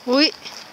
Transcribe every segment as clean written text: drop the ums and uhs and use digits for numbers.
Oui.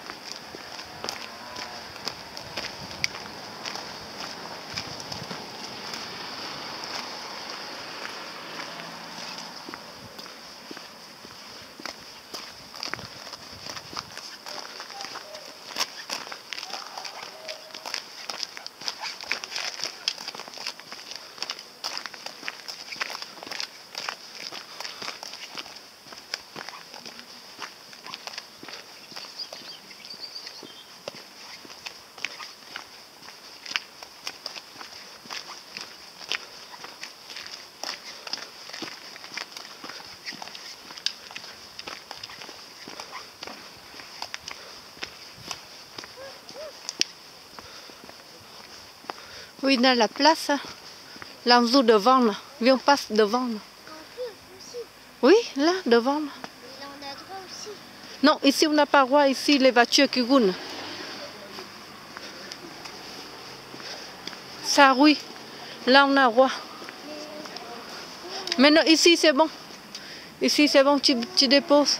Oui, dans la place, là en dessous devant, là. Viens, on passe devant. Là. Oui, là, devant. Là. Mais là, on a droit aussi. Non, ici, on n'a pas droit. Ici, les voitures qui roulent. Ça, oui. Là, on a droit. Mais non, ici, c'est bon. Ici, c'est bon, tu déposes.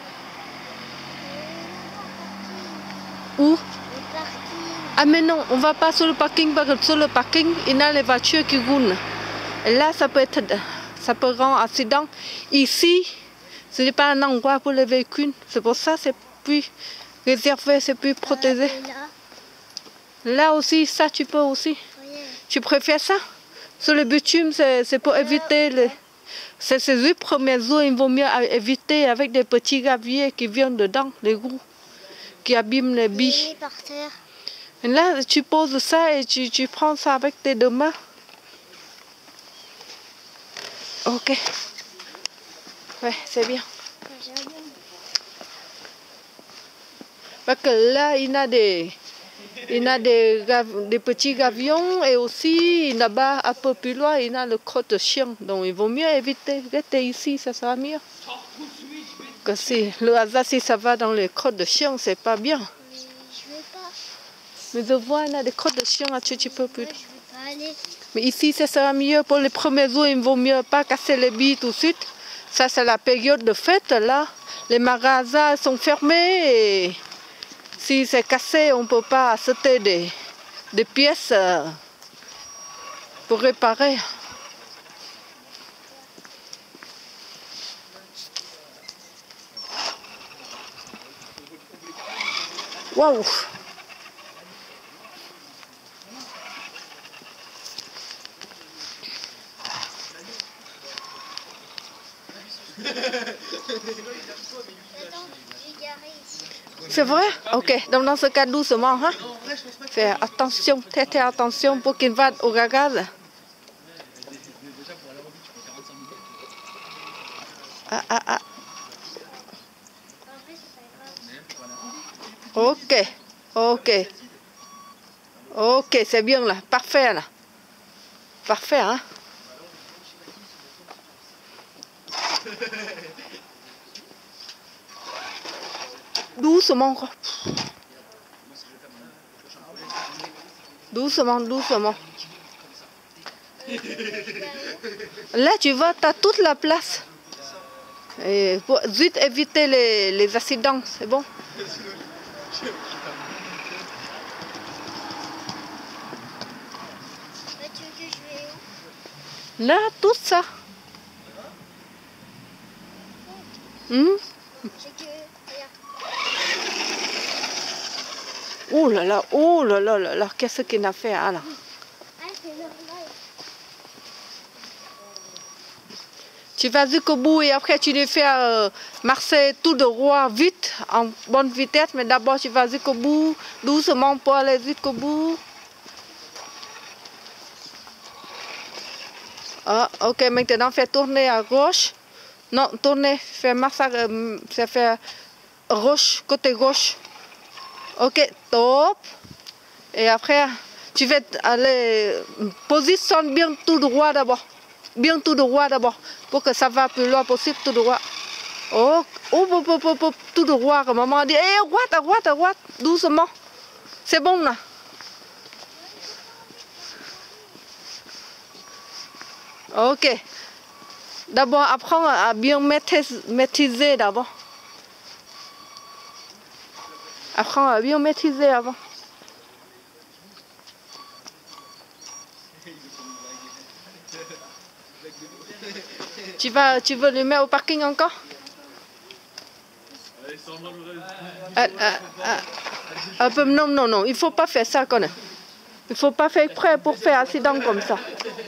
Où? Ah mais non, on va pas sur le parking parce que sur le parking, il y a les voitures qui roulent. Et là, ça peut rendre accident. Ici, ce n'est pas un endroit pour les véhicules. C'est pour ça que c'est plus réservé, c'est plus protégé. Là aussi, ça tu peux aussi. Oui. Tu préfères ça? Sur le bitume, c'est pour éviter les... Ces 8 premiers jours, il vaut mieux éviter avec des petits graviers qui viennent dedans, les roues, qui abîment les billes. Par terre. Et là, tu poses ça et tu prends ça avec tes deux mains. Ok. Ouais, c'est bien. Parce que là, il y a des petits gavions et aussi là-bas, un peu plus loin, il y a le crotte de chien. Donc il vaut mieux éviter. Rester ici, ça sera mieux. Que si le hasard, si ça va dans les crottes de chien, c'est pas bien. Mais je veux pas. Mais je vois, il y a des crottes de chien un petit peu plus. Ouais, je veux pas aller. Mais ici, ça sera mieux. Pour les premiers jours, il vaut mieux pas casser les billes tout de suite. Ça, c'est la période de fête. Là, les magasins sont fermés et si c'est cassé, on ne peut pas acheter des pièces pour réparer. Waouh! C'est vrai? Ok, donc dans ce cas, doucement. Hein? Fais attention, fais attention pour qu'il va au garage. Ah, ah, ah. Ok, ok. Ok, c'est bien là, parfait là. Parfait, hein? Doucement. Doucement, doucement. Là, tu vois, tu as toute la place. Et pour vite éviter les accidents, c'est bon. Tu veux que je vais où? Là, tout ça. Oh là là, qu'est-ce qu'il a fait là? Tu vas jusqu'au bout et après tu les fais marcher tout droit, vite, en bonne vitesse, mais d'abord tu vas jusqu'au bout, doucement pour aller jusqu'au bout. Ah, ok, maintenant fais tourner à gauche. Non, tourner, fais massage, fais gauche, côté gauche. Ok, top. Et après, tu vas aller positionne bien tout droit d'abord. Bien tout droit d'abord, pour que ça va plus loin possible, tout droit. Oh, tout droit, comme maman dit, à droite, doucement. C'est bon là. Ok. D'abord, apprends à bien maîtriser d'abord. Apprends à bien maîtriser avant. Tu veux le mettre au parking encore? Non, il ne faut pas faire ça, quand même. Il ne faut pas faire exprès pour faire accident comme ça.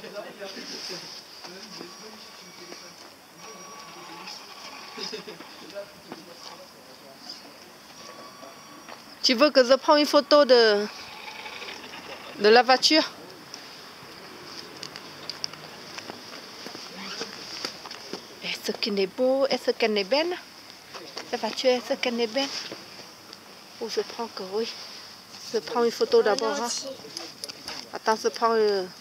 Tu veux que je prenne une photo de la voiture? Est-ce qu'elle est beau? Est-ce qu'elle est belle? La voiture, est-ce qu'elle est belle? Oh, je prends que oui. Je prends une photo d'abord. Hein. Attends, je prends...